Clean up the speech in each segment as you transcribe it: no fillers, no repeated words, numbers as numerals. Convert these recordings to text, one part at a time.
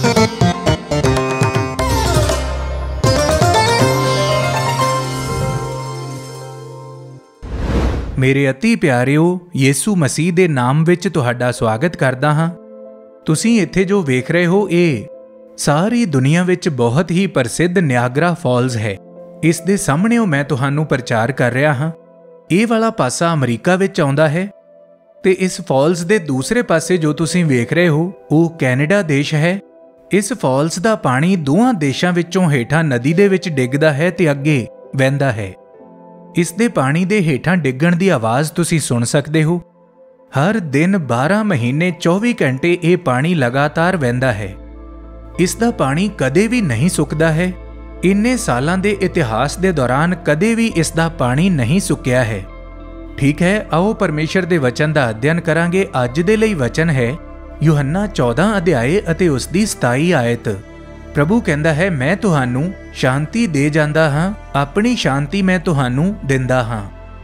मेरे अति प्यारिओ, यीशु मसीह दे नाम विच तुहाडा स्वागत करदा हां। तुसीं इत्थे जो वेख रहे हो ये सारी दुनिया विच बहुत ही प्रसिद्ध नियागरा फॉल्स है। इस दे सामणेओ मैं तुहानू प्रचार कर रहा हां। ये वाला पासा अमरीका विच आउंदा है ते इस फॉल्स दे दूसरे पासे जो तुसीं वेख रहे हो वो कैनेडा देश है। इस फॉल्स दा पानी दोवां देशां विचों हेठां नदी दे विच डिगदा है ते अगे वहिंदा है। इस दे पानी दे हेठां डिगण दी आवाज़ तुसीं सुन सकते हो। हर दिन 12 महीने 24 घंटे ये पानी लगातार वहिंदा है। इस दा पानी कदे भी नहीं सुकदा है। इन्ने सालां दे इतिहास दे दौरान कदे भी इस दा पानी नहीं सुक्या है। ठीक है, आओ परमेश्वर दे वचन दा अध्ययन करांगे। अज दे लई वचन है यूहन्ना 14 अध्याय अते उस दी 27 आयत। प्रभु कहंदा है, मैं तुहानू शांति दे जांदा हां, अपनी शांति मैं तुहानू दिंदा हां।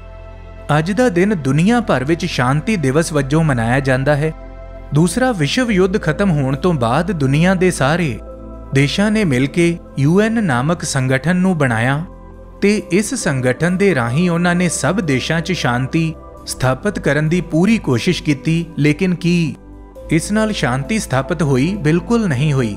अज दा दिन दुनिया भर विच शांति दिवस वजों मनाया जांदा है। दूसरा विश्व युद्ध खत्म होने तो बाद दुनिया दे सारे देशां ने मिल के UN नामक संगठन नू बनाया ते इस संगठन दे राही उन्हां ने सब देशां 'च शांति स्थापित करन दी पूरी कोशिश कीती, लेकिन की इस नाल शांति स्थापित होई? बिल्कुल नहीं होई।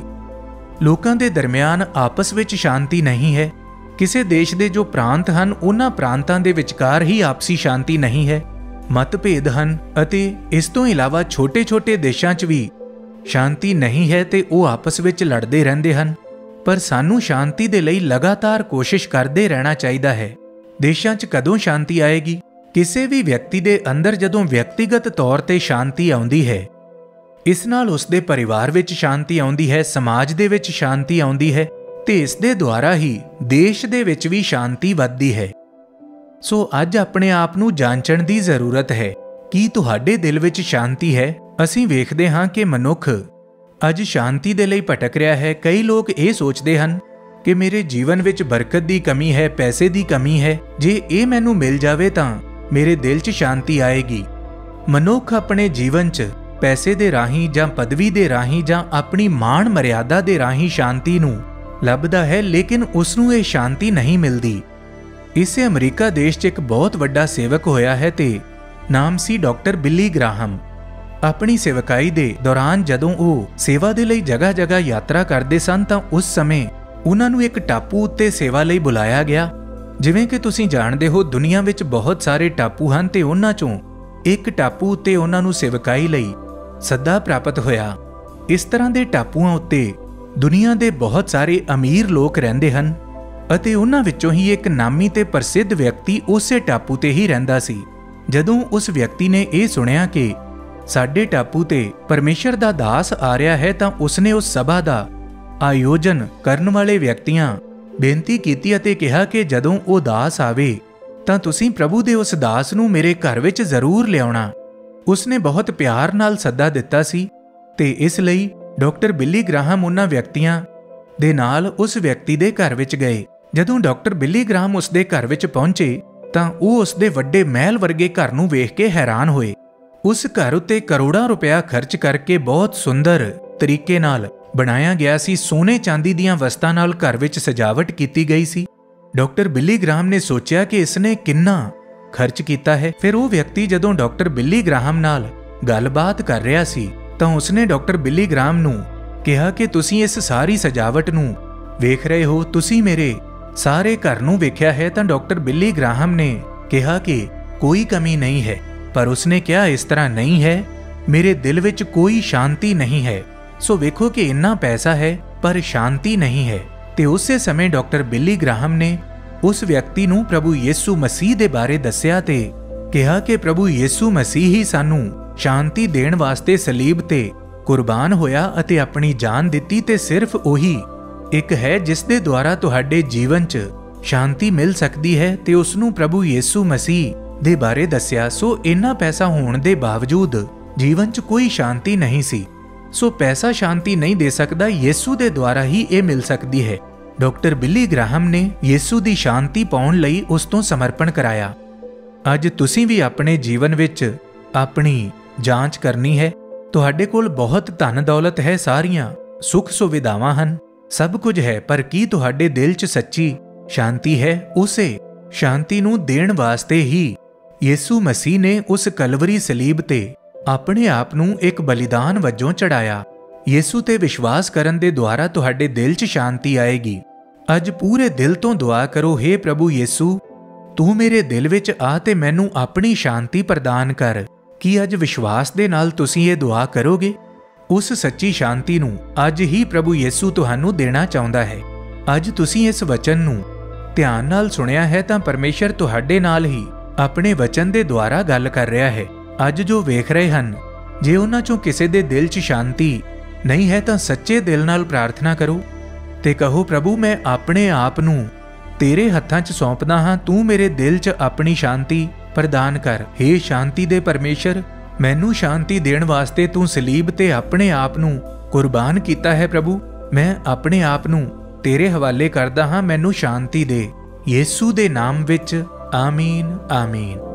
लोकां दे दरमियान आपस विच शांति नहीं है। किसी देश दे जो प्रांत हन उन्हां प्रांतां दे विचकार ही आपसी शांति नहीं है। मतभेद हन अते इस तो इलावा छोटे छोटे देशां 'च भी शांति नहीं है ते वो आपस विच लड़दे रहंदे हन। पर सानू शांति दे लई लगातार कोशिश करदे रहना चाहिदा है। देशां 'च कदों शांति आएगी? किसी भी व्यक्ति दे अंदर जदों व्यक्तिगत तौर ते शांति आउंदी है, इस नाल उसदे परिवार विच शांति आउंदी है, समाज दे विच शांति आउंदी है ते इस दे द्वारा ही देश दे विच भी शांति वधदी है। सो अज अपने आप नू जांचण दी जरूरत है कि तुहाडे दिल विच शांति है। असीं वेखदे हां कि मनुख अज शांति दे लई भटक रहा है। कई लोग ये सोचते हैं कि मेरे जीवन विच बरकत दी कमी है, पैसे दी कमी है, जे ये मैनू मिल जावे तां मेरे दिल च शांति आएगी। मनुख अपने जीवन च पैसे दे राही जां पदवी दे राही जां अपनी मान मर्यादा दे राही शांति नू लभदा है, लेकिन उसनू ये शांति नहीं मिलदी। इसे अमरीका देश च एक बहुत वड्डा सेवक होया है ते नाम सी डॉक्टर बिली ग्राहम। अपनी सेवकाई दे दौरान जदों वो सेवा दे लई जगह जगह यात्रा करदे सन तां उस समय उन्हां नू एक टापू उत्ते सेवा लई बुलाया गया। जिवें कि तुसीं जाणदे हो दुनिया विच बहुत सारे टापू हन ते उन्हां चों एक टापू उत्ते उन्हां नू सेवकाई लई सद्दा प्राप्त होया। इस तरह दे टापूआं उत्ते दुनिया दे बहुत सारे अमीर लोग रहिंदे हन अते उन्हां विचों ही एक नामी ते प्रसिद्ध व्यक्ति उसे टापू ते ही रहिंदा सी। जदों उस व्यक्ति ने यह सुनिया कि साडे टापू ते परमेश्वर दा दास आ रहा है तां उसने उस सभा दा आयोजन करन वाले व्यक्तियां बेनती कीती अते कहा कि जदों वो दास आवे तां तुसीं प्रभु दे उस दास नू मेरे घर विच जरूर लियाउणा। उसने बहुत प्यार नाल सद्दा दिता सी ते इसलिए डॉक्टर बिली ग्राहम उन्हां व्यक्तियां दे नाल उस व्यक्ति दे घर विच गए। जदों डॉक्टर बिली ग्राहम उसदे घर विच पहुंचे तां वो उसदे वड्डे महल वर्गे घर नूं वेख के हैरान होए। उस घर उत्ते करोड़ां रुपया खर्च करके बहुत सुंदर तरीके नाल बनाया गया सी। सोने चांदी दीयां वस्तां नाल घर विच सजावट कीती गई सी। डॉक्टर बिली ग्राहम ने सोचा कि इसने किन्ना खर्च कीता है। फिर वो व्यक्ति जदों डॉक्टर बिली ग्राहम नाल गलबात कर रहा सी तां उसने डॉक्टर बिली ग्राहम नू कहा कि तुसीं इस सारी सजावट नू वेख रहे हो, तुसीं मेरे सारे घर नू वेख्या है। तां डॉक्टर बिली ग्राहम ने कहा कि कोई कमी नहीं है, पर उसने क्या इस तरह नहीं है, मेरे दिल विच कोई शांति नहीं है। सो वेखो कि इन्ना पैसा है पर शांति नहीं है। ते उसे समय डॉक्टर बिली ग्राहम ने उस व्यक्ति नू प्रभु यीशु मसीह दे बारे दस्या ते कहा कि प्रभु यीशु मसीह ही सानू शांति देण वास्ते सलीब ते कुर्बान होया अते अपनी जान दिती ते सिर्फ ओही एक है जिस दे द्वारा तुहाडे जीवन च शांति मिल सकती है। ते उसनू प्रभु यीशु मसीह दे बारे दस्या। सो इन्ना पैसा होने दे बावजूद जीवन च कोई शांति नहीं सी। सो पैसा शांति नहीं दे सकता, यीशु दे द्वारा ही ये मिल सकती है। डॉक्टर बिली ग्राहम ने यीशु दी शांति पाउण लई उस तों समर्पण कराया। अज तुसीं भी अपने जीवन विच अपनी जांच करनी है। तुहाडे कोल बहुत धन दौलत है सारियां, ਸੁਖ ਸੁਵਿਧਾਵਾਂ ਹਨ, ਸਭ ਕੁਝ ਹੈ, ਪਰ ਕੀ ਤੁਹਾਡੇ ਦਿਲ 'ਚ ਸੱਚੀ ਸ਼ਾਂਤੀ ਹੈ? ਉਸੇ ਸ਼ਾਂਤੀ ਨੂੰ ਦੇਣ ਵਾਸਤੇ ਹੀ ਯਿਸੂ ਮਸੀਹ ਨੇ ਉਸ ਕਲਵਰੀ ਸਲੀਬ ਤੇ ਆਪਣੇ ਆਪ ਨੂੰ ਇੱਕ ਬਲੀਦਾਨ ਵਜੋਂ ਚੜਾਇਆ। ਯਿਸੂ ਤੇ ਵਿਸ਼ਵਾਸ ਕਰਨ ਦੇ ਦੁਆਰਾ ਤੁਹਾਡੇ ਦਿਲ 'ਚ ਸ਼ਾਂਤੀ ਆਏਗੀ। ਅੱਜ ਪੂਰੇ ਦਿਲ ਤੋਂ ਦੁਆ ਕਰੋ, ਹੇ ਪ੍ਰਭੂ ਯਿਸੂ, ਤੂੰ ਮੇਰੇ ਦਿਲ ਵਿੱਚ ਆ ਤੇ ਮੈਨੂੰ ਆਪਣੀ ਸ਼ਾਂਤੀ ਪ੍ਰਦਾਨ ਕਰ। ਕੀ ਅੱਜ ਵਿਸ਼ਵਾਸ ਦੇ ਨਾਲ ਤੁਸੀਂ ਇਹ ਦੁਆ ਕਰੋਗੇ? ਉਸ ਸੱਚੀ ਸ਼ਾਂਤੀ ਨੂੰ ਅੱਜ ਹੀ ਪ੍ਰਭੂ ਯਿਸੂ ਤੁਹਾਨੂੰ ਦੇਣਾ ਚਾਹੁੰਦਾ ਹੈ। ਅੱਜ ਤੁਸੀਂ ਇਸ ਵਚਨ ਨੂੰ ਧਿਆਨ ਨਾਲ ਸੁਣਿਆ ਹੈ ਤਾਂ ਪਰਮੇਸ਼ਰ ਤੁਹਾਡੇ ਨਾਲ ਹੀ ਆਪਣੇ ਵਚਨ ਦੇ ਦੁਆਰਾ ਗੱਲ ਕਰ ਰਿਹਾ ਹੈ। ਅੱਜ ਜੋ ਵੇਖ ਰਹੇ ਹਨ, ਜੇ ਉਹਨਾਂ 'ਚੋਂ ਕਿਸੇ ਦੇ ਦਿਲ 'ਚ ਸ਼ਾਂਤੀ ਨਹੀਂ ਹੈ ਤਾਂ ਸੱਚੇ ਦਿਲ ਨਾਲ ਪ੍ਰਾਰਥਨਾ ਕਰੋ ਤੇ ਕਹੋ, ਪ੍ਰਭੂ ਮੈਂ ਆਪਣੇ ਆਪ ਨੂੰ ਤੇਰੇ ਹੱਥਾਂ 'ਚ ਸੌਂਪਦਾ ਹਾਂ, ਤੂੰ ਮੇਰੇ ਦਿਲ 'ਚ ਆਪਣੀ ਸ਼ਾਂਤੀ ਪ੍ਰਦਾਨ ਕਰ। ਹੇ ਸ਼ਾਂਤੀ ਦੇ ਪਰਮੇਸ਼ਰ, ਮੈਨੂੰ ਸ਼ਾਂਤੀ ਦੇਣ ਵਾਸਤੇ ਤੂੰ ਸਲੀਬ ਤੇ ਆਪਣੇ ਆਪ ਨੂੰ ਕੁਰਬਾਨ ਕੀਤਾ ਹੈ। ਪ੍ਰਭੂ ਮੈਂ ਆਪਣੇ ਆਪ ਨੂੰ ਤੇਰੇ ਹਵਾਲੇ ਕਰਦਾ ਹਾਂ, ਮੈਨੂੰ ਸ਼ਾਂਤੀ ਦੇ। ਯਿਸੂ ਦੇ ਨਾਮ ਵਿੱਚ ਆਮੀਨ, ਆਮੀਨ।